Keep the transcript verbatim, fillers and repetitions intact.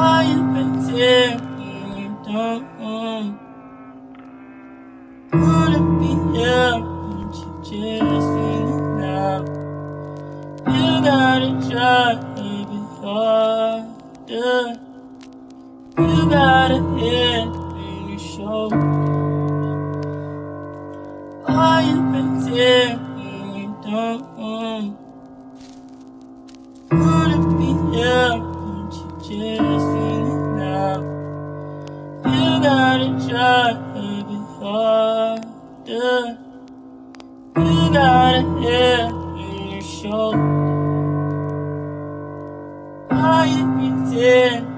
Why you pretend you don't want? Wouldn't be here, but you just feel it now. You gotta try a bit harder. You got a head in your shoulders. Why you pretend you don't want? Wouldn't be here, but you just feel it now. You gotta try a bit harder. You got a head in your shoulders. Why you pretend